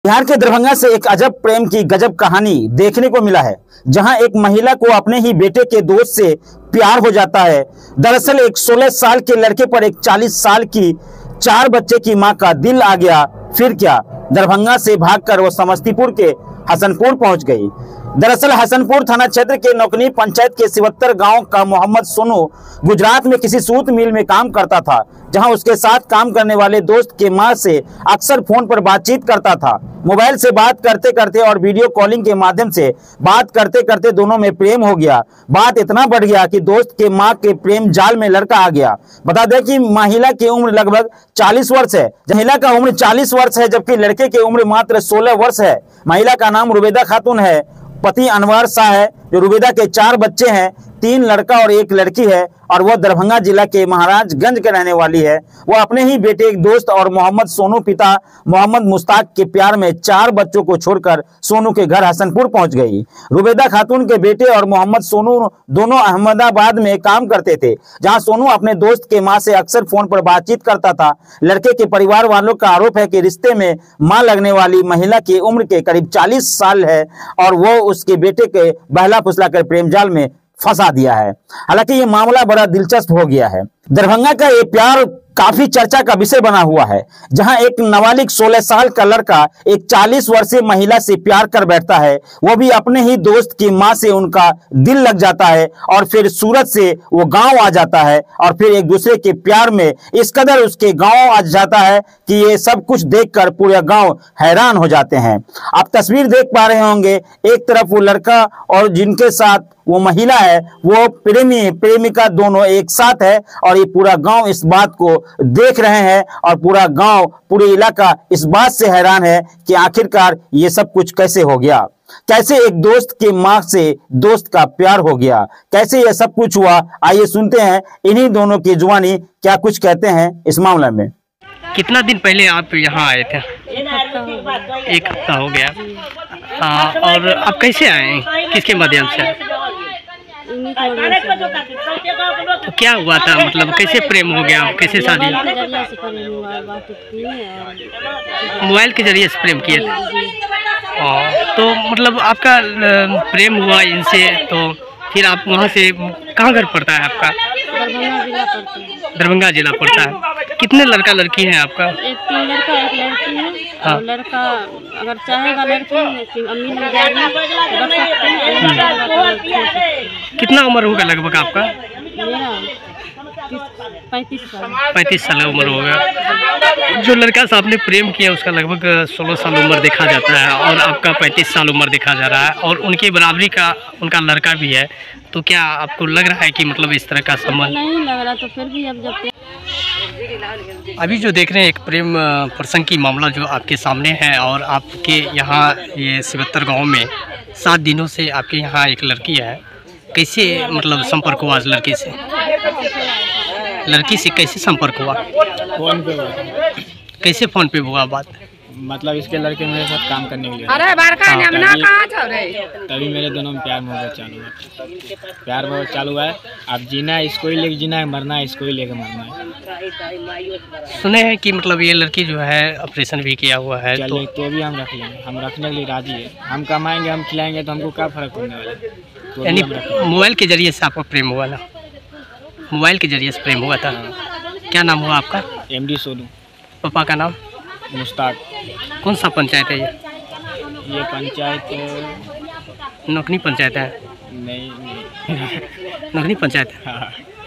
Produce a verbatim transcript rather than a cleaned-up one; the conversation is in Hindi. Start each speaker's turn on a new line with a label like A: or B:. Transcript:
A: बिहार के दरभंगा से एक अजब प्रेम की गजब कहानी देखने को मिला है, जहां एक महिला को अपने ही बेटे के दोस्त से प्यार हो जाता है। दरअसल एक सोलह साल के लड़के पर एक चालीस साल की चार बच्चे की मां का दिल आ गया। फिर क्या, दरभंगा से भागकर वो समस्तीपुर के हसनपुर पहुंच गई। दरअसल हसनपुर थाना क्षेत्र के नौकनी पंचायत के सिवत्तर गांव का मोहम्मद सोनू गुजरात में किसी सूत मिल में काम करता था, जहां उसके साथ काम करने वाले दोस्त के मां से अक्सर फोन पर बातचीत करता था। मोबाइल से बात करते करते और वीडियो कॉलिंग के माध्यम से बात करते करते दोनों में प्रेम हो गया। बात इतना बढ़ गया कि दोस्त के मां के प्रेम जाल में लड़का आ गया। बता दें कि महिला की उम्र लगभग चालीस वर्ष है। महिला का उम्र चालीस वर्ष है, जबकि लड़के की उम्र मात्र सोलह वर्ष है। महिला का नाम रुबेदा खातून है। पति अनवर शाह है, जो रुबेदा के चार बच्चे हैं, तीन लड़का और एक लड़की है, और वह दरभंगा जिला के महाराजगंज के रहने वाली है। वह अपने ही बेटे एक दोस्त और मोहम्मद सोनू पिता मोहम्मद मुश्ताक के प्यार में चार बच्चों को छोड़कर सोनू के घर हसनपुर पहुंच गई। रुबेदा खातून के बेटे और मोहम्मद सोनू दोनों अहमदाबाद में काम करते थे, जहां सोनू अपने दोस्त के मां से अक्सर फोन पर बातचीत करता था। लड़के के परिवार वालों का आरोप है कि रिश्ते में मां लगने वाली महिला की उम्र के करीब चालीस साल है और वो उसके बेटे के बहला फुसला कर प्रेम जाल में फंसा दिया है। हालांकि ये मामला बड़ा दिलचस्प हो गया है। दरभंगा का ये प्यार काफी चर्चा का विषय बना हुआ है, जहां एक नाबालिग सोलह साल का लड़का एक चालीस वर्षीय महिला से प्यार कर बैठता है। वो भी अपने ही दोस्त की मां से उनका दिल लग जाता है और फिर सूरत से वो गांव आ जाता है और फिर एक दूसरे के प्यार में इस कदर उसके गांव आ जाता है कि ये सब कुछ देखकर पूरे गांव हैरान हो जाते हैं। आप तस्वीर देख पा रहे होंगे, एक तरफ वो लड़का और जिनके साथ वो महिला है, वो प्रेमी प्रेमिका दोनों एक साथ है और ये पूरा गांव इस बात को देख रहे हैं और पूरा गांव पूरे इलाका इस बात से हैरान है कि आखिरकार ये सब कुछ कैसे हो गया। कैसे एक दोस्त के मां से दोस्त का प्यार हो गया, कैसे ये सब कुछ हुआ। आइए सुनते हैं इन्हीं दोनों की जुबानी क्या कुछ कहते हैं इस मामले में।
B: कितना दिन पहले आप यहाँ आए थे? एक हफ्ता हो गया। हाँ, और आप कैसे आए, किसके माध्यम से? तो क्या हुआ था, मतलब कैसे प्रेम हो गया, कैसे शादी? मोबाइल के जरिए से प्रेम किए थे। तो मतलब आपका प्रेम हुआ इनसे, तो फिर आप वहाँ से कहाँ घर पड़ता है आपका? दरभंगा जिला पड़ता है। कितने लड़का लड़की हैं आपका?
C: एक तीन लड़का एक लड़की है। हाँ। और लड़का अगर चाहेगा लड़की अम्मी मिल जाएगी तो रख सकते हैं।
B: कितना उम्र होगा लगभग आपका?
C: मेरा पैंतीस साल
B: पैंतीस साल उम्र होगा। जो लड़का से आपने प्रेम किया उसका लगभग सोलह साल उम्र देखा जाता है और आपका पैंतीस साल उम्र देखा जा रहा है और उनकी बराबरी का उनका लड़का भी है। तो क्या आपको लग रहा है कि मतलब इस तरह का संबंध?
C: नहीं लग रहा, तो फिर भी अब जब
B: अभी जो देख रहे हैं एक प्रेम प्रसंग की मामला जो आपके सामने है और आपके यहाँ ये सिवत्तर गांव में सात दिनों से आपके यहाँ एक लड़की है। कैसे मतलब संपर्क हुआ इस लड़की से? लड़की से कैसे संपर्क हुआ?
D: फोन पे हुआ।
B: कैसे फोन पे हुआ बात?
D: मतलब इसके लड़के मेरे साथ काम करने के लिए
E: अरे बारका नमना कहाँ था रे?
D: तभी मेरे दोनों में प्यार मोहब्बत चालू है। प्यार मोहब्बत चालू है। अब जीना है इसको ही लेके जीना है, मरना है इसको ही लेके मरना है।
B: सुने हैं कि मतलब ये लड़की जो है ऑपरेशन भी किया हुआ है,
D: तो, तो भी हम रख लेंगे, हम रखने के लिए राजी है। हम कमाएंगे, हम खिलाएंगे, तो हमको क्या फर्क पड़ने वाला है। तो
B: यानी मोबाइल के जरिए से आपका प्रेम हुआ ना? मोबाइल के जरिए से प्रेम हुआ था। क्या नाम हुआ आपका?
D: M D Sonu.
B: पापा का नाम?
D: मुश्ताक।
B: कौन सा पंचायत है ये?
D: ये पंचायत
B: नौकनी पंचायत है?
D: नहीं, नहीं।
B: नौकनी पंचायत है।
D: हाँ।